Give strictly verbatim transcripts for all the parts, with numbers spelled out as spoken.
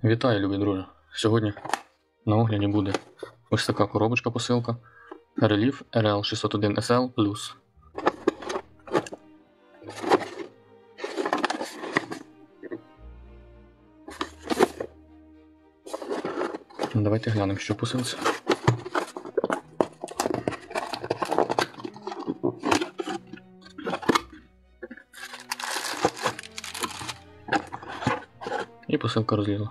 Вітаю, любі друже! Сьогодні на огляді буде ось така коробочка посилка Relief ар ел шістсот один ес ел плюс. Давайте глянемо, що в посилці. І посилка розлізла.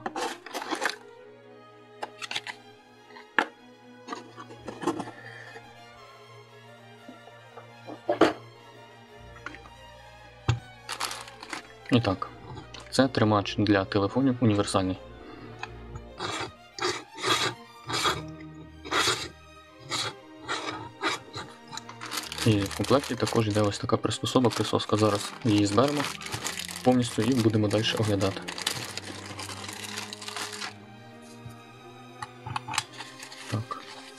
І так, це тримач для телефонів універсальний. І в комплекті також йде ось така приспособа, присоска. Зараз її зберемо повністю і будемо далі оглядати. Так.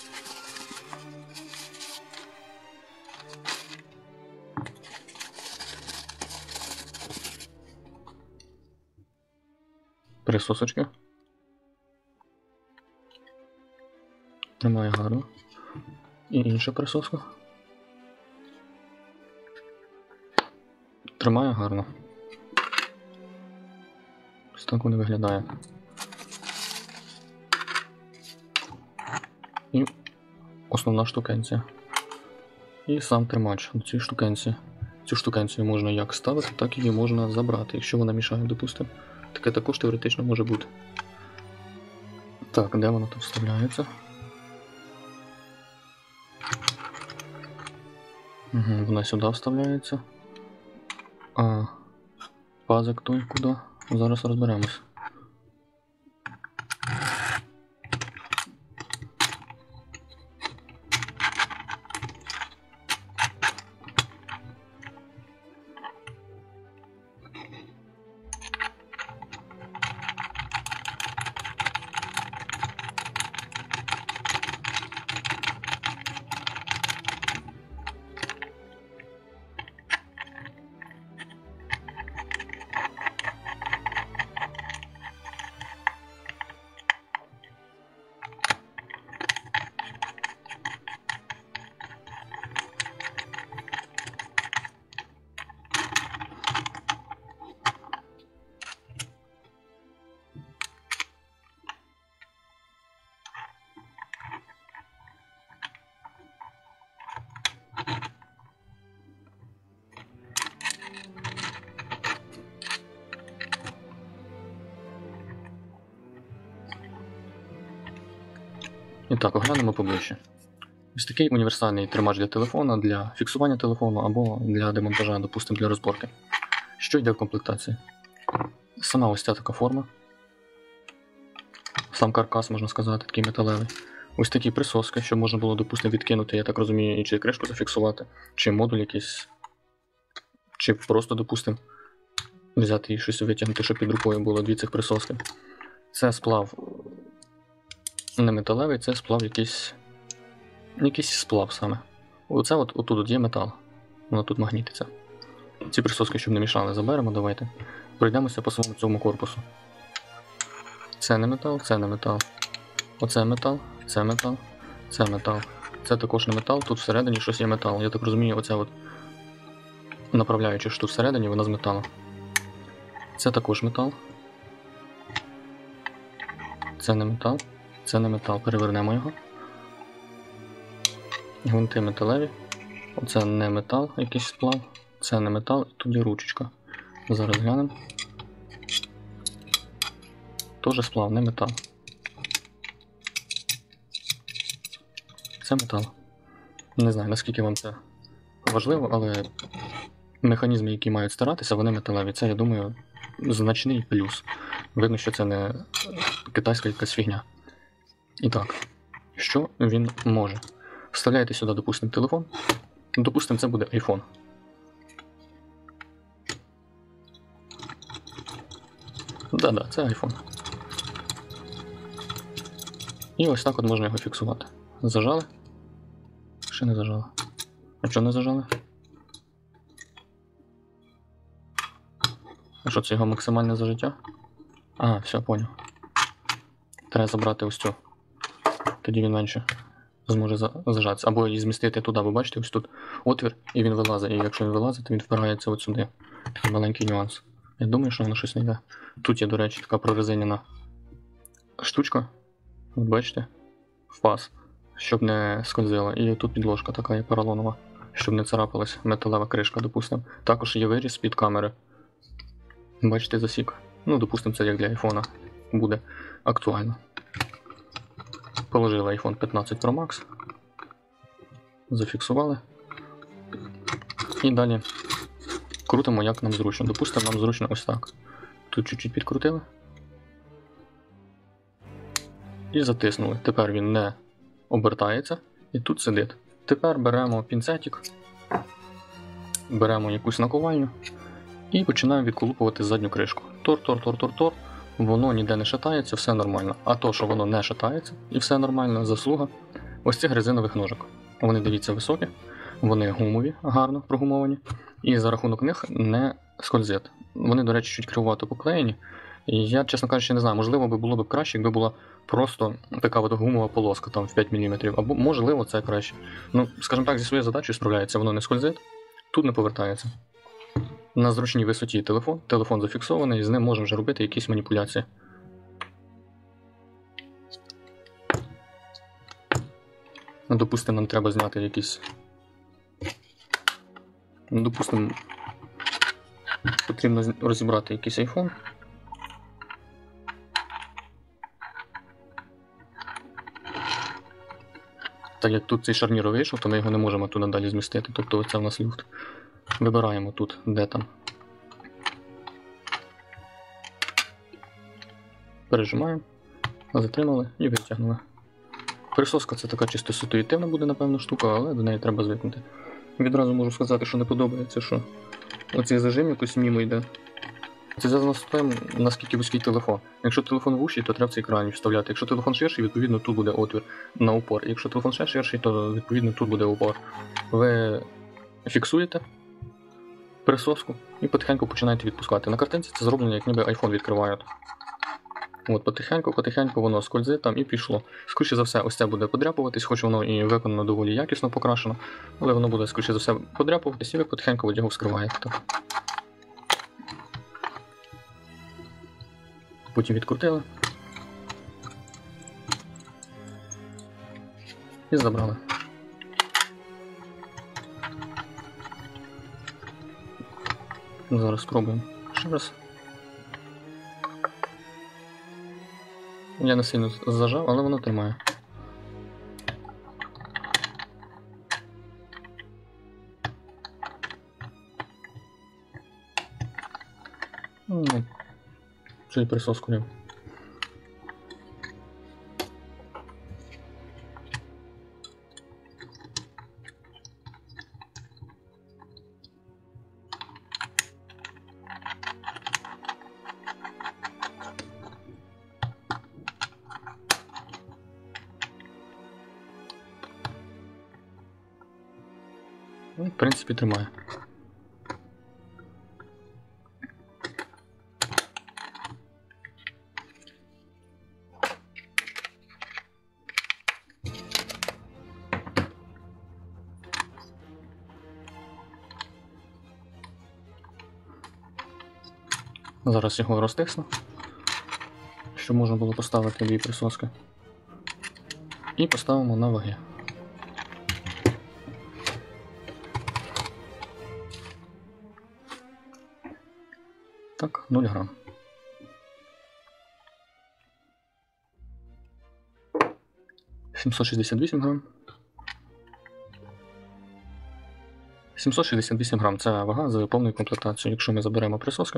Присосочки. Тримає гарно. І інша присоска. Тримає гарно. Ось так вони виглядає. І основна штукенція. І сам тримач до цієї штукенції. Цю штукенцію можна як ставити, так і її можна забрати, якщо вона мішає, допустимо. Таке також теоретично може бути. Так, де воно тут вставляється? Угу, вона сюди вставляється. А пазик той куди? Зараз розберемось. І так, оглянемо поближче. Ось такий універсальний тримач для телефона, для фіксування телефону або для демонтажа, допустимо, для розборки. Що йде в комплектації? Сама ось ця така форма. Сам каркас, можна сказати, такий металевий. Ось такі присоски, щоб можна було, допустимо, відкинути, я так розумію, і чи кришку зафіксувати, чи модуль якийсь, чи просто, допустимо, взяти і щось витягнути, щоб під рукою було дві цих присоски. Це сплав не металевий, це сплав якийсь, якийсь сплав саме. Оце от, отут от є метал, воно тут магнітиться. Ці присоски, щоб не мішали, заберемо, давайте. Пройдемося по самому цьому корпусу. Це не метал, це не метал. Оце метал, це метал, це метал. Це також не метал, тут всередині щось є метал. Я так розумію, оця от направляюча, що тут всередині, вона з металу. Це також метал. Це не метал. Це не метал, перевернемо його. Гвинти металеві. Оце не метал, якийсь сплав. Це не метал, і тут є ручечка. Зараз глянемо. Тоже сплав, не метал. Це метал. Не знаю, наскільки вам це важливо, але механізми, які мають старатися, вони металеві. Це, я думаю, значний плюс. Видно, що це не китайська якась фігня. І так, що він може? Вставляєте сюди, допустимо, телефон. Допустимо, це буде iPhone. Да-да, це iPhone. І ось так от можна його фіксувати. Зажали. Ще не зажали. А чого не зажали? А що, це його максимальне зажиття? А, все, поняв. Треба забрати ось цю. Тоді він менше зможе зажатися. Або її змістити туди, ви бачите, ось тут отвір, і він вилазить. І якщо він вилазить, то він впирається от сюди. Такий маленький нюанс. Я думаю, що воно щось не йде. Тут є, до речі, така прорезинена штучка. От бачите? Фас. Щоб не скользила. І тут підложка така є поролонова, щоб не царапалась металева кришка, допустимо. Також є виріз під камери. Бачите, засік. Ну, допустимо, це як для айфона буде актуально. Положили айфон п'ятнадцять Pro Max. Зафіксували. І далі крутимо, як нам зручно. Допустимо, нам зручно ось так. Тут чуть-чуть підкрутили. І затиснули. Тепер він не обертається і тут сидить. Тепер беремо пінцетик, беремо якусь наковальню і починаємо відколупувати задню кришку. Тор-тор-тор-тор-тор. Воно ніде не шатається, все нормально. А то, що воно не шатається і все нормально, заслуга ось цих резинових ножок. Вони, дивіться, високі, вони гумові, гарно прогумовані, і за рахунок них не скользять. Вони, до речі, чуть кривувато поклеєні. І я, чесно кажучи, не знаю, можливо, би було б краще, якби була просто така от гумова полоска там в п'ять міліметрів, або можливо це краще. Ну, скажімо так, зі своєю задачею справляється, воно не скользить, тут не повертається. На зручній висоті телефон, телефон зафіксований, і з ним можемо вже робити якісь маніпуляції. Ну, допустимо, нам треба зняти якісь... Ну, допустимо, потрібно розібрати якийсь айфон. Так як тут цей шарнір вийшов, то ми його не можемо туди далі змістити, тобто це в нас люфт. Вибираємо тут, де там. Пережимаємо, затримали і витягнули. Присоска це така чисто ситуативна буде, напевно, штука, але до неї треба звикнути. Відразу можу сказати, що не подобається, що оцей зажим якось мімо йде. Це зв'язано з тим, наскільки вузький телефон. Якщо телефон вущий, то треба в цей екрані вставляти. Якщо телефон ширший, відповідно тут буде отвір на упор. Якщо телефон ще ширший, то відповідно тут буде упор. Ви фіксуєте присоску і потихеньку починаєте відпускати. На картинці це зроблено, як ніби iPhone відкривають. От, потихеньку-потихеньку воно скользить там і пішло. Скоріше за все, ось це буде подряпуватись, хоч воно і виконано доволі якісно покрашено, але воно буде, скоріше за все, подряпуватись і ви потихеньку його вскриваєте. Так. Потім відкрутили і забрали. Зараз спробуємо ще раз. Я не сильно зажав, але воно тримає. Ну, це і присоску не. Ну, в принципі, тримає. Зараз його розтисну, щоб можна було поставити дві присоски. І поставимо на ваги. Так, нуль грам. сімсот шістдесят вісім грам. сімсот шістдесят вісім грам – це вага за повною комплектацією. Якщо ми заберемо присоски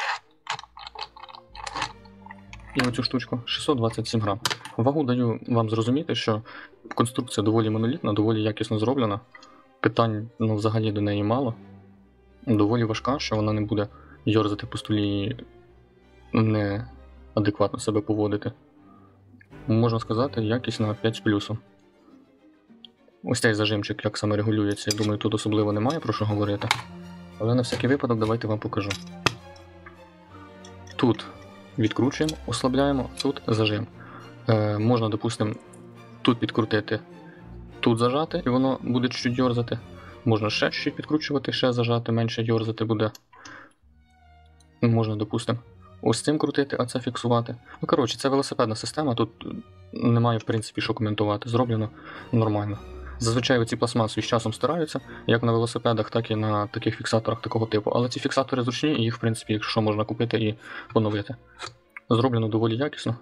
і оцю штучку, шістсот двадцять сім грам. Вагу даю вам зрозуміти, що конструкція доволі монолітна, доволі якісно зроблена. Питань, ну, взагалі до неї мало. Доволі важка, що вона не буде йорзати по столі і неадекватно себе поводити. Можна сказати, якість на п'ять з плюсом. Ось цей зажимчик, як саме регулюється, я думаю, тут особливо немає про що говорити. Але на всякий випадок давайте вам покажу. Тут відкручуємо, ослабляємо, тут зажим. Е, можна, допустимо, тут підкрутити, тут зажати, і воно буде чуть-чуть йорзати. Можна ще чуть підкручувати, ще зажати, менше йорзати буде. Можна, допустимо, ось цим крутити, а це фіксувати. Ну, коротше, це велосипедна система, тут немає, в принципі, що коментувати. Зроблено нормально. Зазвичай ці пластмаси з часом стираються, як на велосипедах, так і на таких фіксаторах такого типу. Але ці фіксатори зручні, і їх, в принципі, якщо можна купити і поновити. Зроблено доволі якісно.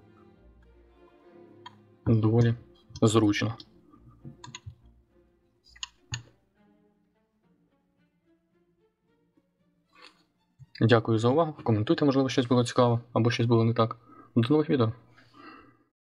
Доволі зручно. Дякую за увагу. Коментуйте, можливо, щось було цікаво, або щось було не так. До нових відео.